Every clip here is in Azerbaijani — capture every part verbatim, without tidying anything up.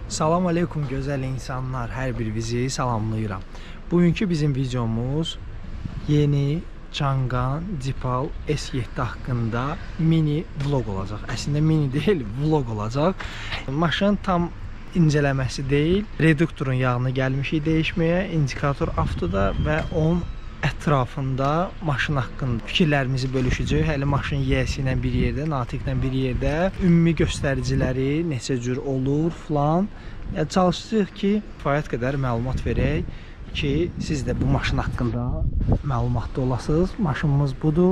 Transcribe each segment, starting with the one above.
Salam aleykum gözəl insanlar, hər bir bizi salamlayıram. Bugünkü bizim videomuz yeni Changan Deepal S yeddi haqqında mini vlog olacaq. Əslində mini deyil, vlog olacaq. Maşın tam incələməsi deyil, reduktorun yağını gəlmişik dəyişməyə, indikator avtoda və onun ətrafında maşın haqqında fikirlərimizi bölüşəcək. Hələ maşın yiyəsi ilə bir yerdə, natiqlə bir yerdə, ümumi göstəriciləri neçə cür olur falan. Yəni, çalışacağıq ki, kifayət qədər məlumat verək ki, siz də bu maşın haqqında məlumatlı olasınız. Maşınımız budur.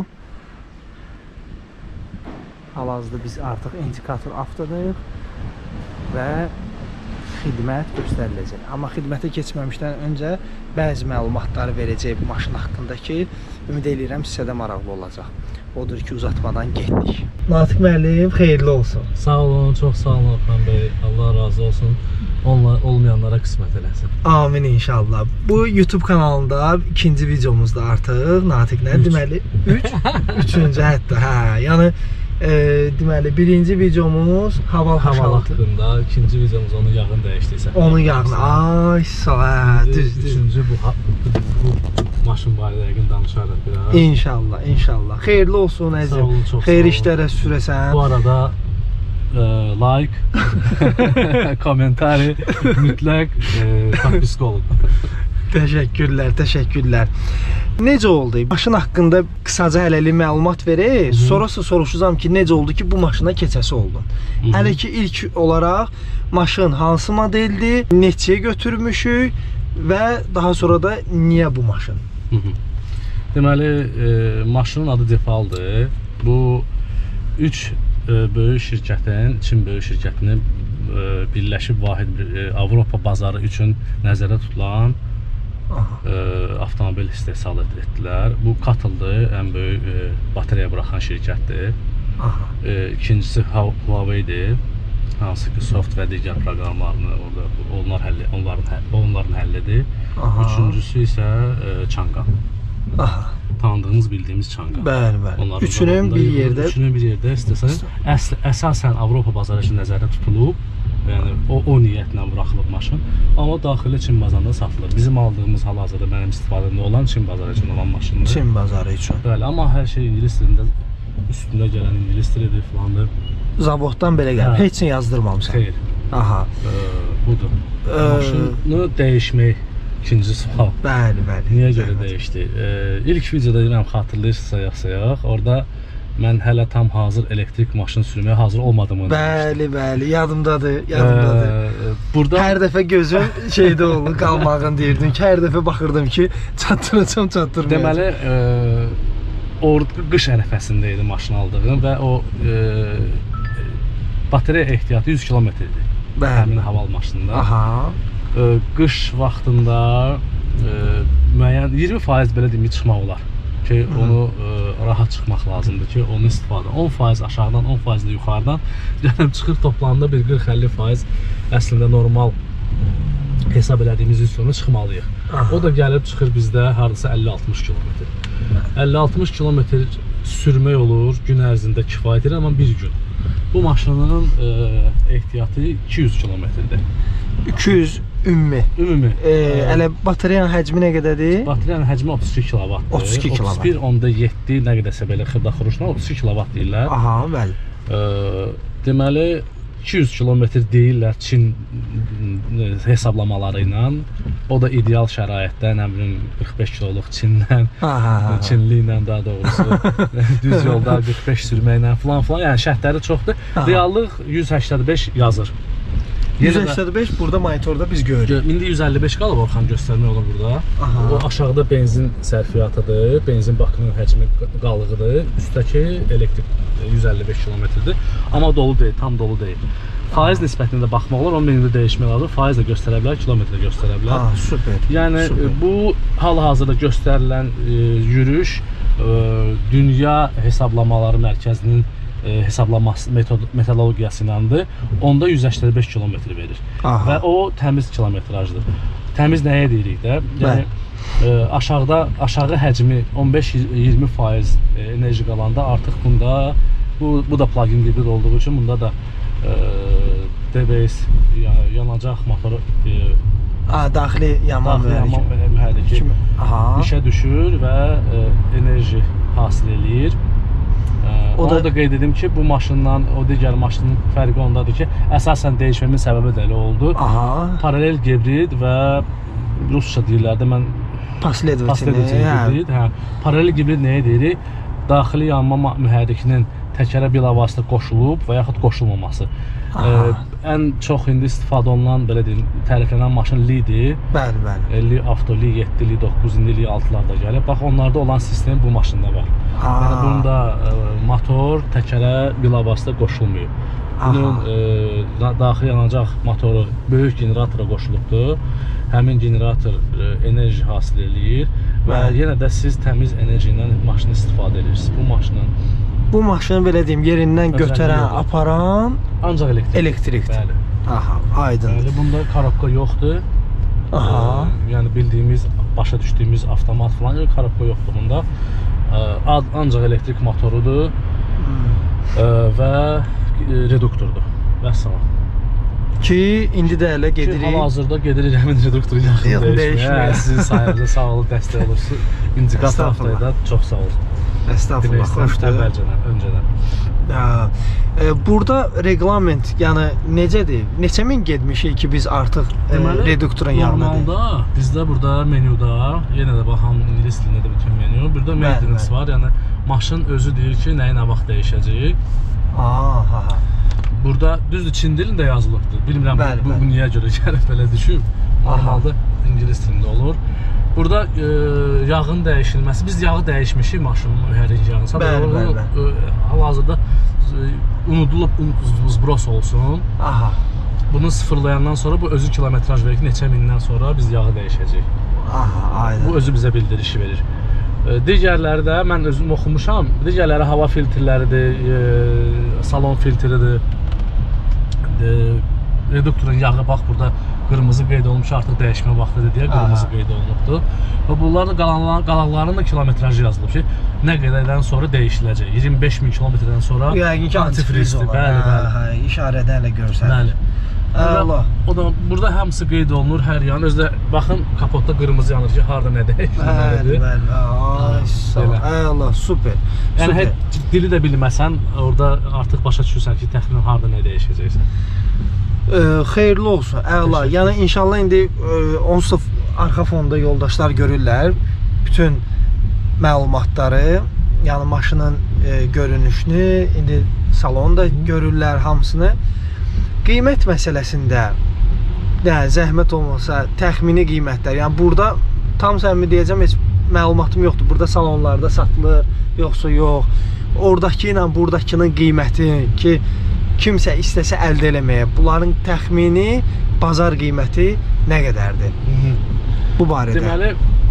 Hal-hazırda biz artıq indikator avtodayıq və xidmət göstəriləcək. Amma xidmətə keçməmişdən öncə bəzi məlumatları verəcək bu maşın haqqında ki, ümid edirəm sizə də maraqlı olacaq. Odur ki, uzatmadan getdik. Natiq müəllim, xeyirli olsun. Sağ olun, çox sağ olun Orxan bəy. Allah razı olsun. Onlar olmayanlara qismət eləsin. Amin inşallah. Bu YouTube kanalında ikinci videomuzda artıq Natiqlə deməli üç, üçüncü hətta. Hə, yəni E, deməli birinci videomuz hava hava haqqında, ikinci videomuz onun yağını dəyişdiysə. Onun yağını. Ay, sağ, düz, düz. Üçüncü bu, bu, bu maşın barədə yəqin danışarıq biraz. İnşallah, inşallah. Xeyirli olsun əzizim. Xeyir işlərə sürəsən. Bu arada e, like, komentari mütləq e, tatbiq olun. Təşəkkürlər, təşəkkürlər. Necə oldu? Maşın haqqında qısaca hələlik məlumat verək. Sonrası soruşacağam ki, necə oldu ki, bu maşına keçəsi oldun? Hələ ki, ilk olaraq maşın hansı modeldir, neçəyə götürmüşük və daha sonra da niyə bu maşın? Hı -hı. Deməli, e, maşının adı Deepaldır. Bu üç e, böyük şirkətin, Çin böyük şirkətinin e, birləşib vahid bir e, Avropa bazarı üçün nəzərdə tutulan e, avtomobil istehsal etdilər. Bu Katıldır, ən böyük e, batareya buraxan şirkətdir. E, ikincisi Huawei'dir. Hansı ki, soft və digər proqramlarını orada onlar həll, onların, onların həllidir. Üçüncüsü isə e, Changan. Aha. Tanıdığımız, bildiyimiz Changan. Bəli, bəli. Üçünün bir yerdə. Üçünün bir yerdə istəsən, əsl, əsasən Avropa bazarı üçün nəzərdə tutulub. Yəni, o, o niyyətlə buraxılıb maşın. Amma daxili Çin bazarında satılır. Bizim aldığımız hal-hazırda mənim istifadəmdə olan Çin bazarı üçün olan maşındır. Çin bazarı üçün. Bəli, amma hər şey İngilis dilində, üstündə gələn İngilis dilidir falandır. Zavoddan belə gəlir. Heç nə yazdırmamısan. Xeyr. Aha. E, budur. E, Maşını dəyişmək ikinci sual. Bəli, bəli. Niyə görə dəyişdi? E, ilk videoda deyirəm, xatırlayırsınızsa yaxsayaq. Orada mən hələ tam hazır elektrik maşın sürməyə hazır olmadığımı Bəli, bəli, yadımdadır, yadımdadır. Ee, burada hər dəfə gözüm şeydə oldu, qalmağın deyirdin ki, hər dəfə baxırdım ki, çatdıracam, çatdırmayacam. Deməli, e, orada qış ərəfəsində idi maşın aldığım və o e, batareya ehtiyatı yüz kilometr idi. Həmin haval maşınında. Aha. E, qış vaxtında e, müəyyən iyirmi faiz belə deməyib çıxmaq olar. Ki, onu e, rahat çıxmaq lazımdır ki, onu istifadə. on faiz aşağıdan, on faiz də yuxarıdan gəlib çıxır, toplamda bir qırx əlli faiz əslində normal hesab elədiyimiz üstünə çıxmalıyıq. Aha. O da gəlib çıxır bizdə hardasa əlli altmış kilometr. əlli altmış kilometr sürmək olur, gün ərzində kifayət edir, amma bir gün. Bu maşının e, ehtiyatı iki yüz kilometrdir. iki yüz ümumi. Ümumi. Elə batareyanın həcmi nə qədərdir? Batareyanın həcmi otuz iki kilovatdır. otuz iki kilovat. otuz bir onda yeddi nə qədərsə belə xırda xuruşdan otuz iki kilovat deyirlər. Aha, bəli. E, deməli iki yüz kilometr deyirlər Çin hesablamaları ilə. O da ideal şəraitdə, nə bilim qırx beş kiloluq Çindən, Çinli ilə daha doğrusu düz yolda qırx beş sürməklə falan falan, yəni şərtləri çoxdur. Reallıq yüz səksən beş yazır. yüz səksən beş burada monitorda biz görürük. İndi yüz əlli beş qalıb Orxan göstərmək olur burada. Aha. O aşağıda benzin sərfiyatıdır, benzin bakının həcmi qalığıdır. Üstdəki elektrik yüz əlli beş kilometrdir. Amma dolu deyil, tam dolu deyil. Faiz nisbətində baxmaq olur, onun menüdə dəyişmək lazım. Faiz də göstərə bilər, kilometrə göstərə bilər. Ha, super. Yəni super. Bu hal-hazırda göstərilən e, yürüyüş e, dünya hesablamaları mərkəzinin e, hesablama metodologiyası ilədir. Onda yüz səksən beş kilometr verir. Aha. Və o təmiz kilometrajdır. Təmiz nəyə deyirik də? Yəni e, aşağıda aşağı həcmi on beş iyirmi faiz e, enerji qalanda artıq bunda bu bu da plug-in hibrid olduğu üçün bunda da e, D B S yanacaq motoru e, A, daxili yanma daxili yanma mühərriki işə düşür və e, enerji hasil eləyir. E, o da qeyd edim ki, bu maşından o digər maşının fərqi ondadır ki, əsasən dəyişməmin səbəbi də elə oldu. Aha. Paralel gibrid və rusca dillərdə mən Последовательный gibrid, hə. Paralel gibrid nəyə deyirik? Daxili yanma mühərrikinin təkərə bilavasitə qoşulub və yaxud qoşulmaması. Ə, ən çox indi istifadə olunan, belə deyim, təriflənən maşın Li-dir. Bəli, bəli. Li Avto, Li yeddi, Li doqquz, indi Li altılar da gəlir. Bax, onlarda olan sistem bu maşında var. Yəni, bunda ə, motor təkərə bilavasitə qoşulmuyor. Bunun ə, daxili yanacaq motoru böyük generatora qoşulubdur. Həmin generator ə, enerji hasil eləyir və yenə də siz təmiz enerji ilə maşını istifadə edirsiniz. Bu maşının Bu maşını belə deyim, yerindən götürən, aparan ancaq elektrik. Elektrikdir. Bəli. Aha, aydındır. Bəli, bunda korobka yoxdur. Aha. Ə, yəni bildiyimiz, başa düşdüyümüz avtomat falan yox, korobka yoxdur bunda. Ə, ancaq elektrik motorudur hmm. ə, və reduktordur. Vəssalam. Ki, indi də elə gedirik. Ki, hal-hazırda gedirik həmin reduktoru yaxın dəyişməyə. Sizin sayənizdə sağ olun, dəstək olursunuz. İndikator haftaya da çox sağ olun. Estağfurullah, xoşdur. Əvvəlcədən, öncədən. E, burada reglament, yəni necədir? Neçə min getmişik ki, biz artıq e, reduktorun yanına deyik? Normalda, bizdə burada menyuda, yenə də baxam, ingilis dilində də bütün menyu, burada maintenance var, yəni maşın özü deyir ki, nəyi nə vaxt dəyişəcək. Aha. Burada düzdür, Çin dilində yazılıbdır. Bilmirəm, bəli, bu, bəli. bu niyə görə gəlib belə düşüb. Normalda ingilis dilində olur. Burada e, yağın dəyişilməsi, biz yağı dəyişmişik maşının mühərrik yağını. Bəli, bəli, bəli. E, hal-hazırda e, unudulub zbros olsun. Aha. Bunu sıfırlayandan sonra bu özü kilometraj verir ki, neçə mindən sonra biz yağı dəyişəcəyik. Aha, aydın. Bu özü bizə bildirişi verir. E, digərləri də mən özüm oxumuşam. Digərləri hava filtrləridir, e, salon filtridir. E, reduktorun yağı bax burada qırmızı qeyd olunmuş, artıq dəyişmə vaxtıdır deyə qırmızı qeyd olunubdur. Və bunların qalanlarının da kilometrajı yazılıb ki, nə qədərdən sonra dəyişiləcək. iyirmi beş min kilometrdən sonra yəqin ki, antifrizdir. Bəli, bəli. Hə, işarədə elə görsənir. Bəli. Allah. O da burada hamısı qeyd olunur, hər yan. Özdə baxın, kapotda qırmızı yanır ki, harda nə dəyişilməlidir. Bəli, bəli. Ay, sağ ol. Allah, super. Yəni heç dili də bilməsən, orada artıq başa düşürsən ki, təxminən harda nə dəyişəcəksən. Ə, xeyirli olsun, əla. Yəni inşallah indi ə, onsuz arxa fonda yoldaşlar görürlər bütün məlumatları, yəni maşının ə, görünüşünü, indi salonu da görürlər hamısını. Qiymət məsələsində də zəhmət olmasa təxmini qiymətlər, yəni burada tam səmimi deyəcəm, heç məlumatım yoxdur. Burada salonlarda satılır, yoxsa yox. Oradakı ilə buradakının qiyməti ki, kimsə istəsə əldə eləməyə, bunların təxmini bazar qiyməti nə qədərdir? Bu barədə. Deməli,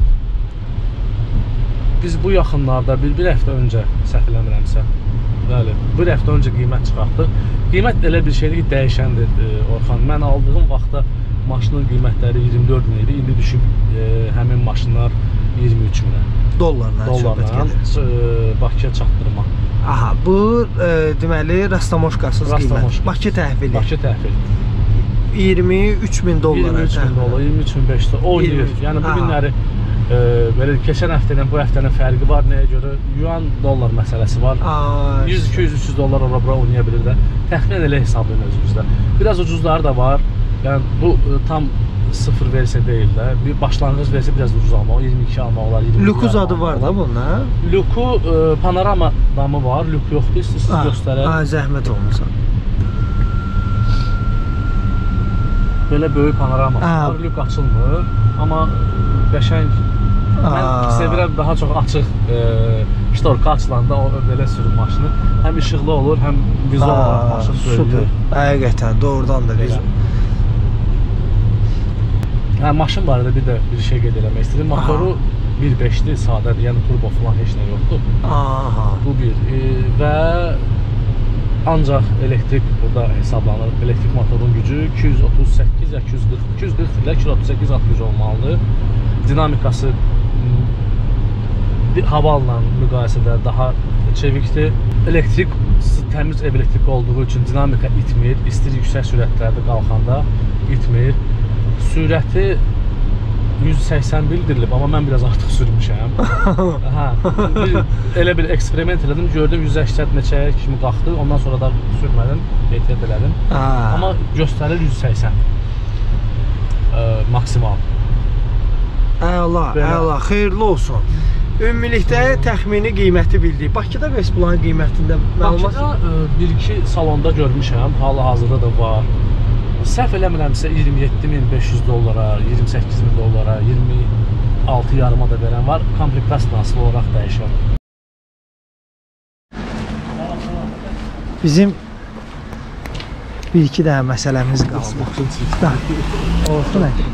biz bu yaxınlarda bir, bir həftə öncə səhv eləmirəmsə, bəli, bir həftə öncə qiymət çıxartdıq. Qiymət elə bir şeydir ki, dəyişəndir, e, Orxan. Mən aldığım vaxtda maşının qiymətləri iyirmi dörd min idi, indi düşüb e, həmin maşınlar iyirmi üç minə. Dollarla söhbət gedir. Bakıya çatdırma. Aha, bu e, deməli rastamoşkasız qiymət. Bakı təhvili. Bakı təhvili. iyirmi üç min dollara. iyirmi üç min dollar, iyirmi üç min beş yüz oynayır. Yəni bu günləri e, belə keçən həftədən bu həftənin fərqi var. Nəyə görə? Yuan dollar məsələsi var. yüz, iki yüz, üç yüz dollar ora bura oynaya bilir də. Təxminən elə hesablayın özünüzdə. Biraz ucuzları da var. Yəni bu e, tam sıfır versiya deyil də. Bir başlanğıc versiya biraz ucuz almaq, iyirmi iki almaq olar. Luku adı var da bunun, Luku e, panorama damı var, luk yoxdur, siz göstərək. Ha, zəhmət olmasa. Belə böyük panorama var, luk açılmır, amma qəşəng. Mən sevirəm daha çox açıq e, ştorka açılanda o belə sürüm maşını. Həm işıqlı olur, həm vizual olaraq maşın böyüyür. Həqiqətən, doğrudan da vizual. Hə, maşın barədə bir də bir şey qeyd eləmək istəyirəm. Motoru bir beşdir, sadədir, yəni turbo falan heç nə yoxdur. Aha. Bu bir. E, və ancaq elektrik burada hesablanır. Elektrik motorun gücü iki yüz otuz səkkiz ya iki yüz qırx, iki yüz qırx ilə iki yüz otuz səkkiz altmış olmalıdır. Dinamikası havanla müqayisədə daha çevikdir. Elektrik təmiz elektrik olduğu üçün dinamika itmir, istəyir yüksək sürətlərdə qalxanda itmir. Sürəti yüz səksən bildirilib, amma mən biraz artıq sürmüşəm. Hə, bir, elə bir eksperiment elədim, gördüm yüz səksən neçəyə kimi qalxdı, ondan sonra da sürmədim, ehtiyat elədim. Amma göstərir yüz səksən e, maksimal. Əla, əla, xeyirli olsun. Ümumilikdə təxmini qiyməti bildik. Bakıda bəs bunların qiymətində məlumat? Bakıda bir iki salonda görmüşəm, hal-hazırda da var. Səhv eləmirəmsə iyirmi yeddi min beş yüz dollara, iyirmi səkkiz min dollara, iyirmi altı yarıma da verən var. Komplektasiya asılı olaraq dəyişir. Bizim bir iki dənə məsələmiz qaldı. Olsun nə?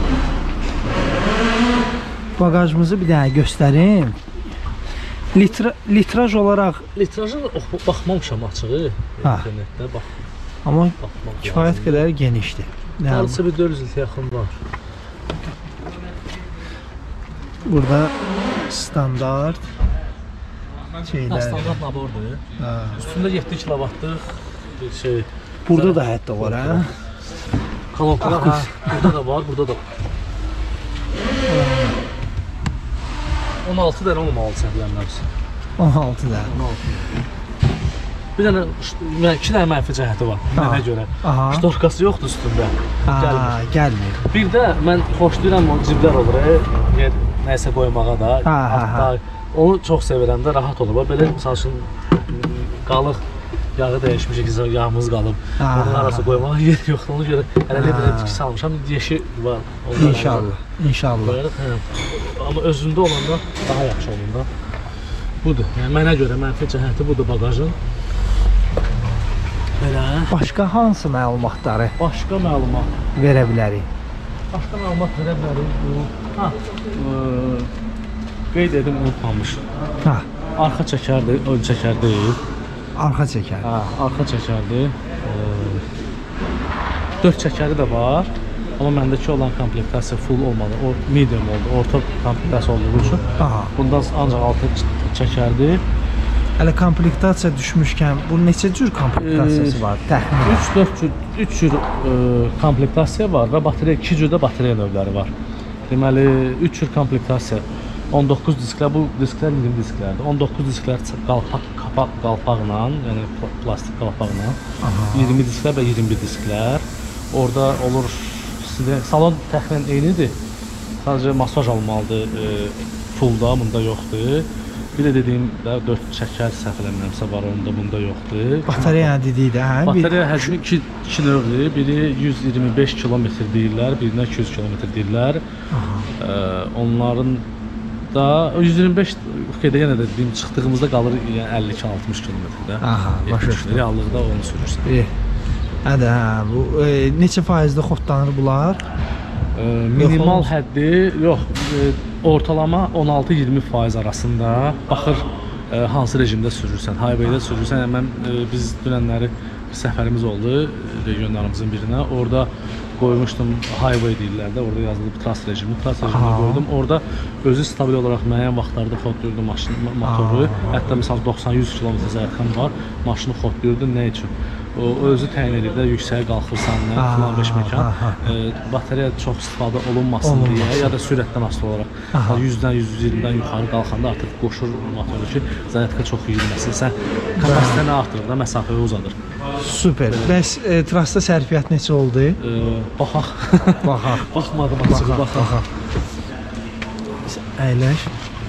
Bagajımızı bir dənə göstərim. Litra, litraj olaraq... Litrajı baxmamışam açığı. İnternetdə bax. Amma kifayət qədər genişdir. Hardasa bir dörd yüz litrə yaxın var. Burada standart şeylər. Standart nabordur. Üstündə yeddi kilovatlıq bir şey. Burada da hətta var, hə? Kolonkalar, hə. Burada da var, burada da var. on altı dənə olmalı səhvlənməmsə. on altı dənə. Bir dənə, iki dənə mənfi cəhəti var, mənə görə. Ştorkası yoxdur üstündə, gəlmir. Gəlmir. Bir də mən xoşlayıram o ciblər olur, yer nəysə qoymağa da. Onu çox sevirəm də, rahat olur. Belə, misal üçün, qalıq yağı dəyişmişik, yağımız qalıb. Onun arası qoymağa yer yoxdur, ona görə hələ belə tiki salmışam, yeşi var. İnşallah, inşallah. Amma özündə olanda daha yaxşı olur da. Budur, yəni mənə görə mənfi cəhəti budur bagajın. Belə. Başqa hansı məlumatları Başqa məlumat verə bilərik? Başqa məlumat verə bilərik. Ha, qeyd edim, unutmamışım. Ha. Arxa çəkərdir, ön çəkər deyil. Arxa çəkər. Ha, arxa çəkərdir. dörd çəkəri də var. Amma məndəki olan komplektasiya full olmadı. O medium oldu, orta komplektasiya olduğu üçün. Bundan ancaq altı çəkərdir. Hələ komplektasiya düşmüşkən, bunun neçə cür komplektasiyası var? Təxminən. üç dörd cür, üç cür komplektasiya var və batereya, iki cür də batereya növləri var. Deməli, üç cür komplektasiya. on doqquz disklər, bu disklər iyirmi disklərdir. on doqquz disklər qalpaq, qapaq qalpaqla, yəni plastik qalpaqla. iyirmi disklər və iyirmi bir disklər. Orada olur, salon təxminən eynidir. Sadəcə masaj almalıdır, fullda, bunda yoxdur. Bir də dediyim də dörd çəkər səhv eləmirəmsə var, onda bunda yoxdur. Batareya dedik də, hə? Batareya həcmi iki, iki növdür. Biri yüz iyirmi beş kilometr deyirlər, birinə iki yüz kilometr deyirlər. Ee, onların da yüz iyirmi beş qeydə yenə də dediyim çıxdığımızda qalır yəni əlli iki altmış kilometrdə. Aha, başa düşdüm. Reallıqda onu sürürsən. İyi. Hədə, hə, bu e, neçə faizdə xodlanır bunlar? E, minimal yox, həddi, yox, e, ortalama on altı iyirmi faiz arasında baxır e, hansı rejimdə sürürsən. Highway-də sürürsən. Yəni mən e, biz dünənləri bir səfərimiz oldu regionlarımızın birinə. Orada qoymuşdum, highway deyirlər də, orada yazılıb trans rejimi, trans rejimini qoydum. Orada özü stabil olaraq müəyyən vaxtlarda xodlayırdı maşın, motoru. Hətta məsəl doxsan yüz kilometr zərətxan var, maşını xodlayırdı. Nə üçün? O özü təyin edir də, yüksəyə qalxırsan, nə, filan beş mekan. E, batareya çox istifadə olunmasın Olunmaz. deyə, ya da sürətdən asılı olaraq. yüzdən yüz iyirmidən yuxarı qalxanda artıq qoşur motoru ki, zərətxə çox yiyilməsin. Sən kapasitəni artırır da, məsafəyə uzadır. Super. Bəs e, trasta sərfiyyat neçə oldu? E, baxaq. Baxaq. Baxmadım açıq, baxaq. Əyləş.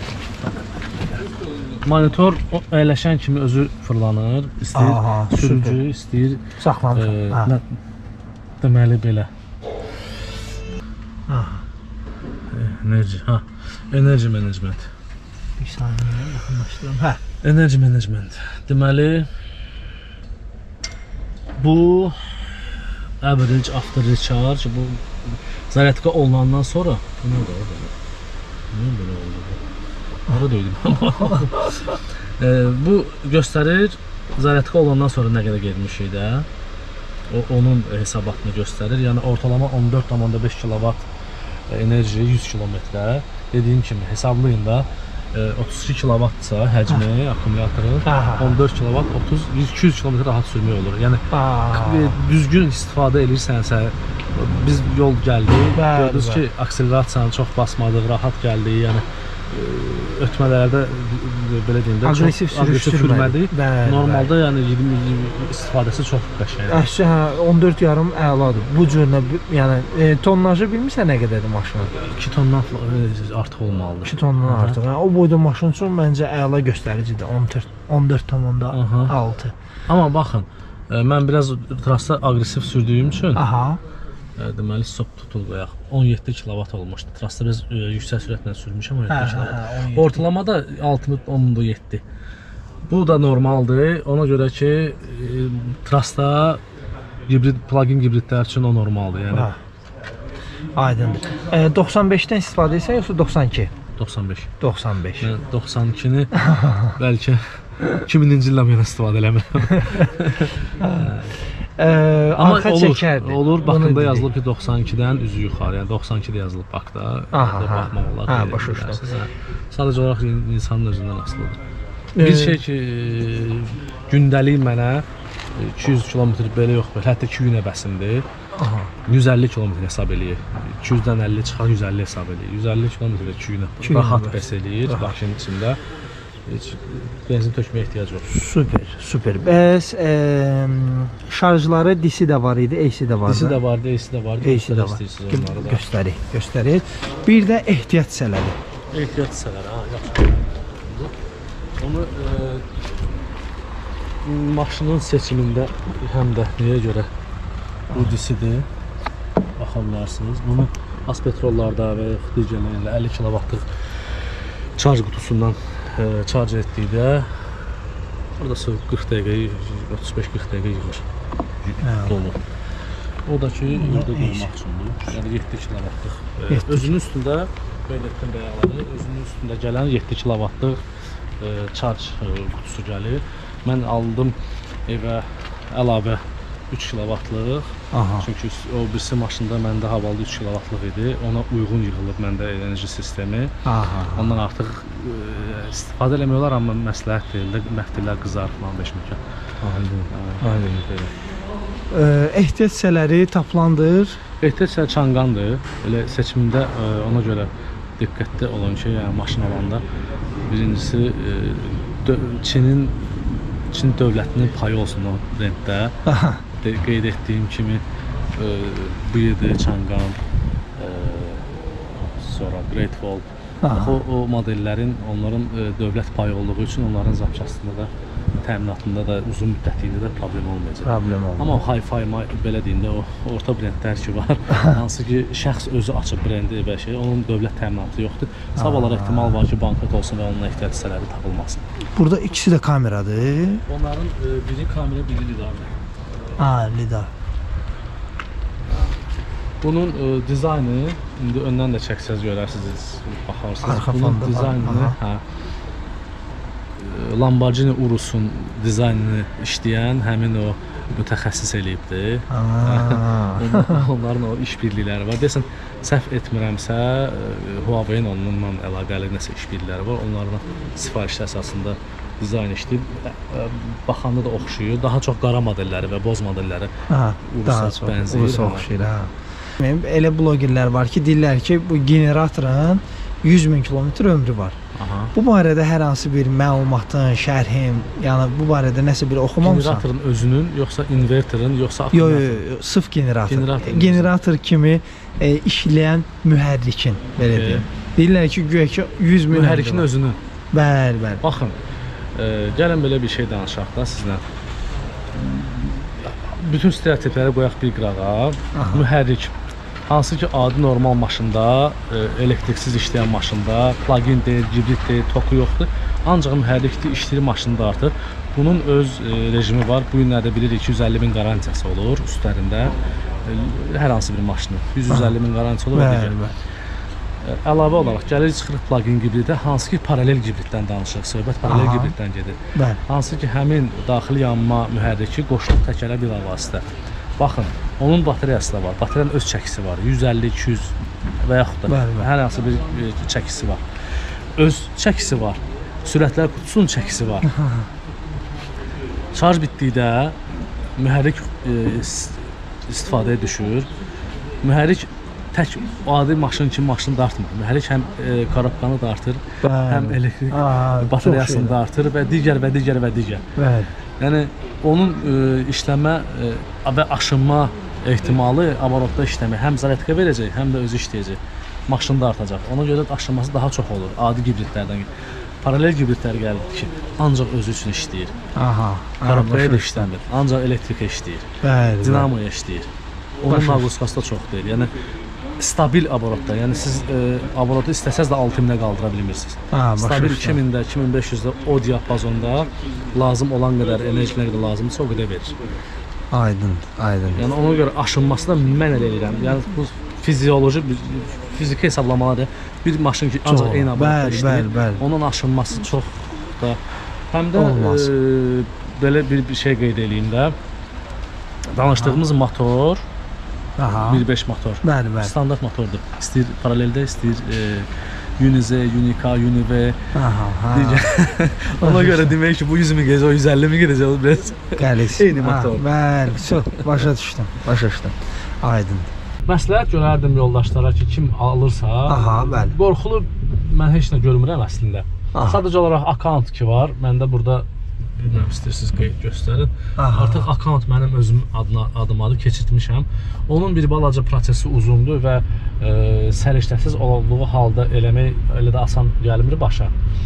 Monitor əyləşən kimi özü fırlanır, istəyir, Aha, sürücü super. istəyir. Saxlamışam. E, deməli belə. Aha. Enerji, ha. Enerji menecment. Bir saniyə yaxınlaşdırım. Hə. Enerji menecment. Deməli bu average after recharge, bu zərətqə olunandan sonra bu nə oldu? Niyə belə oldu bu? Ara döydüm. e, bu göstərir zərətqə olandan sonra nə qədər getmişik də. O onun hesabatını göstərir. Yəni ortalama on dörd nöqtə beş kilovat enerji yüz kilometrə. Dediyim kimi hesablayın da otuz iki kilovatdsa həcmi akkumulyatorun, Aha. on dörd kilovat otuz iki yüz kilometr rahat sürmək olur. Yəni Aa. düzgün istifadə edirsənsə, biz yol gəldik, Bəli, gördünüz ki, akselerasiyanı çox basmadıq, rahat gəldik. Yəni ötmələrdə belə deyim də Aqressiv çox aqressiv sürüşdürmədik. sürmədik. Bəli, Normalda yəni iyirmi istifadəsi çox qəşəngdir. Əşi, hə, on dörd yarım əladır. Bu cürünə, yəni e, tonnajı bilmirsən nə qədərdir maşının? iki tondan artıq olmalıdır. iki tondan artıq. Yəni, o boyda maşın üçün məncə əla göstəricidir. on dörd tomanda altı. Amma baxın, mən biraz trasda aqressiv sürdüyüm üçün Aha. deməli stop tutul qoyaq. on yeddi kilovat olmuşdu. Trasda biraz e, yüksək sürətlə sürmüşəm on yeddi kilovat. Ortalamada altı on yeddi. Bu da normaldır. Ona görə ki, e, trasda hibrid plug-in hibridlər üçün o normaldır. Yəni Ha. Aydındır. E, doxsan beşdən istifadə etsən yoxsa doxsan iki? doxsan beş. doxsan beş. Mən doxsan ikini bəlkə iki minci ildən belə istifadə eləmirəm. Ee, Amma arxa olur, çəkərdi. olur. Onu Baxında dedik. yazılıb ki, doxsan ikidən üzü yuxarı, yəni doxsan iki də yazılıb bakda. Aha, ha. Baxmaq olar. Ha, qeyd başa edərsiniz, düşdüm. hə. Sadəcə olaraq insanın özündən asılıdır. Ee, Bir şey ki, gündəlik mənə iki yüz kilometr belə yox, belə hətta iki gün əbəsimdir. Aha. yüz əlli kilometr hesab eləyir. iki yüzdən əlli çıxar, yüz əlli hesab eləyir. yüz əlli kilometrdə iki gün İki gün rahat əbəs. bəs eləyir maşının içində. Heç benzin tökməyə ehtiyac yox. Super, super. Bəs e, şarjları D C də var idi, A C də var. D C də var, A C də var. A C də var. Göstərik, göstərik. Bir də ehtiyat hissələri. Ehtiyat hissələri, ha, yaxşı. Onu e, maşının seçimində həm də nəyə görə bu D C-dir, baxa bilərsiniz. Bunu aspetrollarda və yaxud digərlərində əlli kilovatlıq şarj qutusundan e, şarj etdikdə orada qırx dəqiqə, otuz beş qırx dəqiqə yığır dolu. O da ki, yurda qoymaq üçündür. Yəni yeddi kilovatlıq. E, özünün üstündə, belə etdim rəyələri, özünün üstündə gələn yeddi kilovatlıq e, şarj e, qutusu gəlir. Mən aldım evə əlavə üç kilovatlıq. Aha. Çünki o birisi maşında məndə havalı üç kilovatlıq idi. Ona uyğun yığılıb məndə enerji sistemi. Aha. Ondan artıq e, istifadə eləmək olar, amma məsləhət deyil də, məftillər qızarır falan beş mükə. Aydın. Aydın. Ee, ehtiyat hissələri taplandır. Ehtiyat hissələri Çanqandır. Elə seçimində e, ona görə diqqətli olun ki, yəni maşın alanda birincisi e, Çinin Çin dövlətinin payı olsun o rentdə. Aha. Qeyd etdiyim kimi e, B Y D, Çanqan, e, sonra Great Wall. O, o modellərin onların e, dövlət payı olduğu üçün onların zapçastında da, təminatında da uzun müddətlikdə də problem olmayacaq. Problem olmaz. Amma hi-fi belə deyim də o orta brendlər ki var. Hansı ki şəxs özü açıb brendi və şey, onun dövlət təminatı yoxdur. Savablar ehtimal var ki, bankrot olsun və onun ehtiyat hissələri tapılmasın. Burada ikisi də kameradır. Onların e, biri kamera, biri lidardır. Ha, lidar. Bunun e, dizaynı indi öndən də çəksəz görərsiniz, baxarsınız. Arxa Bunun fonda dizaynını, hə, Lamborghini Urus'un dizaynını işləyən həmin o mütəxəssis eləyibdir. Onların o işbirlikləri var. Deyəsən, səhv etmirəmsə, Huawei-in onunla əlaqəli nəsə işbirlikləri var. Onlardan sifarişlər əsasında dizayn işləyib. Baxanda da oxşuyur. Daha çox qara modelləri və boz modelləri Urusa bənzəyir. Urusa oxşuyur, hə. Elə blogerlər var ki, deyirlər ki, bu generatorun yüz min kilometr ömrü var. Aha. Bu barədə hər hansı bir məlumatın, şərhin, yəni bu barədə nəsə bir oxumamısan? Generatorun özünün, yoxsa inverterin, yoxsa akkumulyatorun? Yox, yo, yo, sırf generator. Generator, generator kimi e, işləyən mühərrikin, belə e. deyim. Deyirlər ki, güya ki yüz min mühərrikin özünün. Bəli, bəli. Baxın, e, gəlin belə bir şey danışaq da sizlə. Bütün stereotipləri qoyaq bir qırağa. Mühərrik. Hansı ki, adi normal maşında, e, elektriksiz işləyən maşında, plug-in deyil, hibrid deyil, toku yoxdur. Ancaq mühərrikli işləyir maşında artıq. Bunun öz e, rejimi var. Bu günlərdə bilirik iki yüz əlli min qarantiyası olur üstlərində. E, hər hansı bir maşının yüz yüz əlli min qarantiyası olur. Bəli, bəli. Əlavə olaraq gəlir çıxırıq plug-in hibridə, hansı ki, paralel hibriddən danışırıq. Söhbət paralel Aha. hibriddən gedir. Bəli. Hansı ki, həmin daxili yanma mühərriki qoşulub təkərə bir vasitə. Baxın, onun bateriyası da var. Batareyanın öz çəkisi var. yüz əlli iki yüz və yaxud da bəli, bəli. Hər hansı bir çəkisi var. öz çəkisi var. Sürətlər qutusunun çəkisi var. Şarj bitdikdə mühərrik e, istifadəyə düşür. Mühərrik tək adi maşın kimi maşını dartmır. Mühərrik həm e, karabkanı dartır, bəli, həm elektrik Aa, bateriyasını dartır və digər və digər və digər. Bəli. Yəni onun e, işləmə e, və aşınma ehtimalı avarotda işləmə həm zaryadka verəcək, həm də özü işləyəcək. Maşını da artacaq. Ona görə də aşınması daha çox olur adi gibritlərdən. Paralel gibritlər gəlir ki, ancaq özü üçün işləyir. Aha. Karabkaya da işləmir, ancaq elektrikə işləyir. Bəli. Dinamoya işləyir. Onun naqluskası da çox deyil. Yəni stabil avarotda, yəni siz e, avarotu istəsəz də altı minə qaldıra bilmirsiniz. Ha, stabil iki mində, iki min beş yüzdə o diapazonda lazım olan qədər enerji nə qədər lazımdırsa o qədər verir. Aydın, aydın. Yəni ona görə aşınmasını mən elə edirəm. Yəni bu fizioloji, fiziki hesablamaları bir maşın ki ancaq eyni avarotda işləyir. Onun aşınması çox da həm də e, belə bir, bir şey qeyd edeyim də. Danışdığımız motor bir beş motor. Bəli, bəli. Standart motordur. İstəyir paraleldə, istəyir e, Unize, Unica, Unive. Aha, ha. Ona görə demək ki, bu yüz min gedəcək, o yüz əlli min gedəcək, o biraz qəliz. Eyni motor. Bəli, çox başa düşdüm, başa düşdüm. Aydın. Məsləhət görərdim yoldaşlara ki, kim alırsa, aha, bəli. Qorxulu mən heç nə görmürəm əslində. Aha. Sadəcə olaraq account ki var, məndə burada bilmirəm, istəyirsiniz qeyd göstərin. Aha. Artıq account mənim özüm adına, adım adı keçirtmişəm. Onun bir balaca prosesi uzundur və e, səriştəsiz olduğu halda eləmək elə də asan gəlmir başa.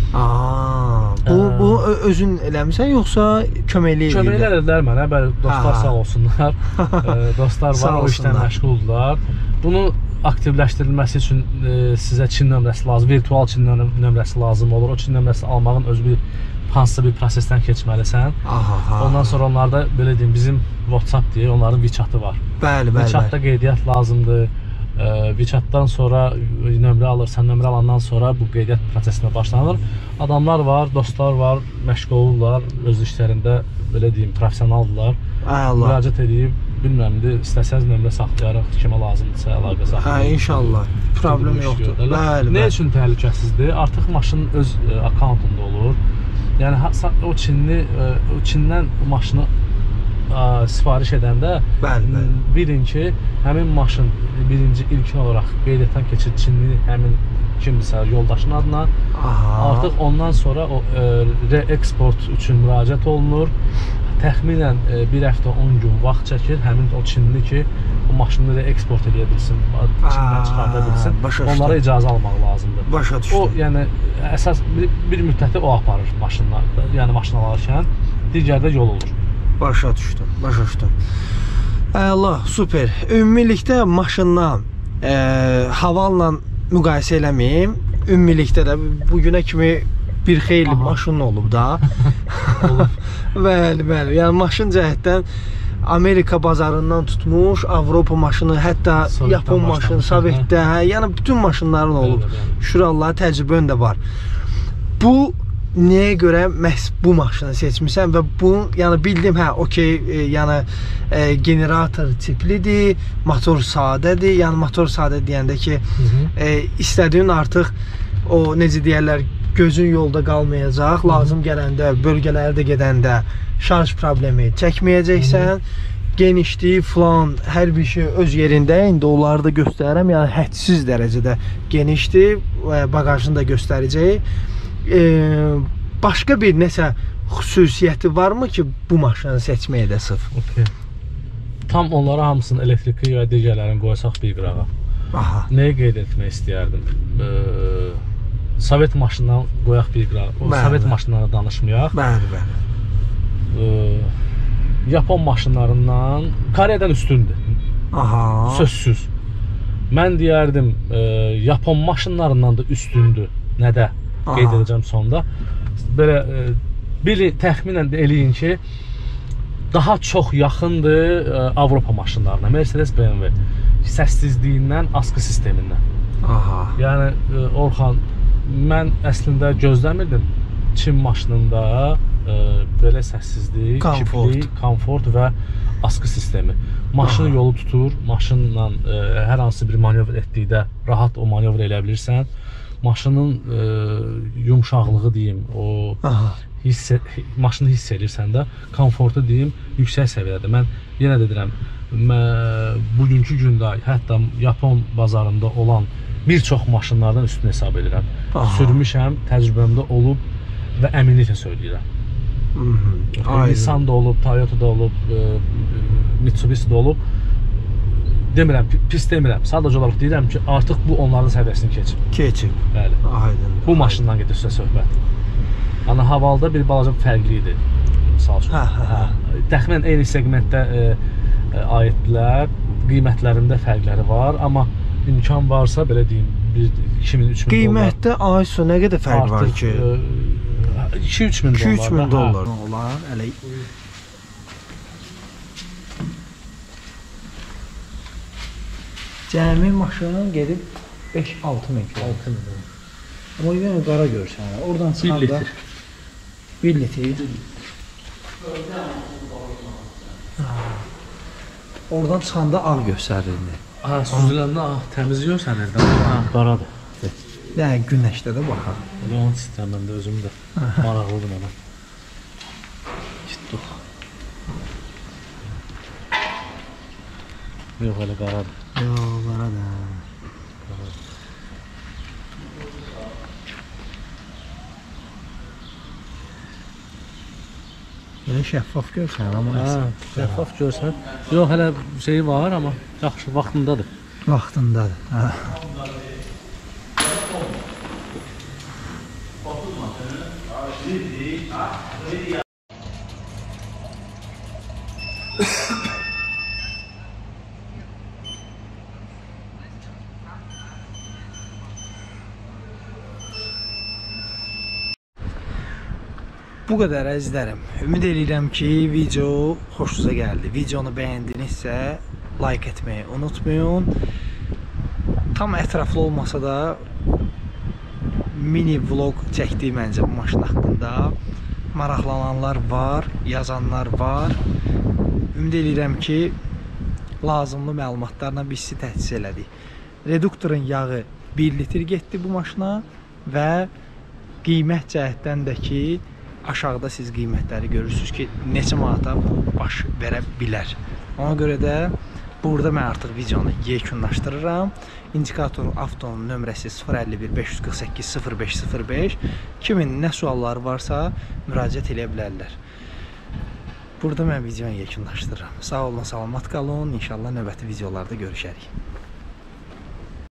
Aa, bu, e, bu özün eləmirsən, yoxsa köməkli edirlər? Köməkli edirlər mənə, bəli, dostlar aha, sağ olsunlar. e, dostlar var, o işdən məşğuldurlar. Bunu aktivləşdirilməsi üçün e, sizə Çin nömrəsi lazım, virtual Çin nömrəsi lazım olur. O Çin nömrəsi almağın özü bir hansısa bir prosesdən keçməlisən. Aha. Ondan sonra onlarda belə deyim, bizim WhatsApp deyə onların WeChat-ı var. Bəli, bəli. WeChat-da qeydiyyat lazımdır. WeChat-dan sonra nömrə alırsan, nömrə alandan sonra bu qeydiyyat prosesinə başlanır. Adamlar var, dostlar var, məşğul olurlar, öz işlərində belə deyim, professionaldırlar. Müraciət edib, bilmirəm, istəsəniz nömrə saxlayaraq kimə lazımdırsa əlaqə saxlayaraq. Hə, inşallah. Problem yoxdur. Bəli, nə üçün təhlükəsizdir? Artıq maşının öz akkauntunda olur. Yəni o Çinli, o Çindən maşını ə, sifariş edəndə bəli, bəli. Bilin ki, həmin maşın birinci ilkin olaraq qeydiyyatdan keçir Çinli həmin kimdirsə yoldaşın adına. Aha. Artıq ondan sonra o re-eksport üçün müraciət olunur. Təxminən e, bir həftə on gün vaxt çəkir həmin o Çinli ki, o maşını re-eksport edə bilsin, Çindən çıxarda bilsin. Onlara icazə almaq lazımdır. Başa düşdüm. O, yəni əsas bir, bir müddəti o aparır maşınlarda, yəni maşın alarkən, digərdə yol olur. Başa düşdüm, başa düşdüm. Əla, super. Ümumilikdə maşından e, havalla müqayisə eləməyim. Ümumilikdə də bugünə kimi bir xeyli aha, maşın olub da. Bəli, bəli. Yəni maşın cəhətdən Amerika bazarından tutmuş, Avropa maşını, hətta Sovetdən Yapon maşını, Sovetdə, hə, yəni bütün maşınların olub. Şükür Allaha, təcrübən də var. Bu nəyə görə məhz bu maşını seçmişəm və bu, yəni bildim, hə, okey, e, yəni e, generator tiplidir, motor sadədir. Yəni motor sadə deyəndə ki, e, istədiyin artıq o necə deyərlər, gözün yolda qalmayacaq, lazım gələndə, bölgələrdə gedəndə şarj problemi çəkməyəcəksən, genişliyi falan, hər bir şey öz yerində, indi onları da göstərərəm, yəni hədsiz dərəcədə genişdir və bagajını da göstərəcək. Ee, başqa bir nəsə xüsusiyyəti varmı ki, bu maşını seçməyə də sırf? Okay. Tam onlara hamısının elektriki və digərlərini qoysaq bir qırağa. Aha. Nəyə qeyd etmək istəyərdim? Ee, Sovet maşından qoyaq bir qırağa. O bəli, Sovet bəli. Maşınlarına danışmayaq. Bəli, bəli. Ee, Yapon maşınlarından Koreyadan üstündür. Aha. Sözsüz. Mən deyərdim, e, Yapon maşınlarından da üstündür. Nədə? Qeyd edəcəm sonda. Belə e, biri təxminən də eləyin ki, daha çox yaxındır e, Avropa maşınlarına. Mercedes, B M W. Səssizliyindən, askı sistemindən. Aha. Yəni e, Orxan, mən əslində gözləmirdim Çin maşınında e, belə səssizlik, kiplik, komfort və askı sistemi. Maşını aha, yolu tutur, maşınla e, hər hansı bir manevr etdikdə rahat o manevr eləyə bilirsən. maşının e, yumşaqlığı deyim, o Aha. hiss maşını hiss edirsən də, komfortu deyim, yüksək səviyyədə. Mən yenə də deyirəm, bugünkü gündə hətta Yapon bazarında olan bir çox maşınlardan üstün hesab edirəm. Aha. Sürmüşəm, təcrübəmdə olub və əminliklə söyləyirəm. Nissan da olub, Toyota da olub, Mitsubishi da olub. Demirəm, pis demirəm. Sadəcə olaraq deyirəm ki, artıq bu onların səviyyəsini keçib. Keçib. Bəli. Aydın. Bu maşından gedir sizə söhbət. Yəni havalda bir balaca fərqli idi. Misal üçün. Hə, hə, hə. Təxminən eyni segmentdə e, e, aiddirlər. Qiymətlərində fərqləri var, amma imkan varsa belə deyim, iki min üç min dollar. Qiymətdə ay sonu nə qədər fərq var ki? iki üç min dollar. iki üç min dollar olar. Elə cəmi maşının gedib beş altı min kilometr. Amma yenə qara görsən, oradan çıxanda bir litr. Oradan çıxanda ağ göstərirdi. Ha, süzüləndə ağ təmiz görsənirdi. Ha, qaradır. Yəni günəşdə də baxar. Onu istəyirəm mən də özüm də. Maraqlıdır mənə. Gitdik. Yox, elə qaradır. Yox, qaradır. Elə şəffaf görsən, amma hə, şəffaf görsən. Yox, hələ şeyi var, amma yaxşı, vaxtındadır. Vaxtındadır, hə. Bu qədər əzizlərim. Ümid edirəm ki, video xoşunuza gəldi. Videonu bəyəndinizsə like etməyi unutmayın. Tam ətraflı olmasa da mini vlog çəkdim məncə bu maşın haqqında. Maraqlananlar var, yazanlar var. Ümid edirəm ki, lazımlı məlumatlarla biz sizi təchiz elədik. Reduktorun yağı bir litr getdi bu maşına və qiymət cəhətdən də ki, aşağıda siz qiymətləri görürsünüz ki, neçə manata bu baş verə bilər. Ona görə də burada mən artıq videonu yekunlaşdırıram. İndikator avtonun nömrəsi sıfır əlli bir beş yüz qırx səkkiz sıfır beş sıfır beş. Kimin nə sualları varsa müraciət edə bilərlər. Burada mən videonu yekunlaşdırıram. Sağ olun, salamat qalın. İnşallah növbəti videolarda görüşərik.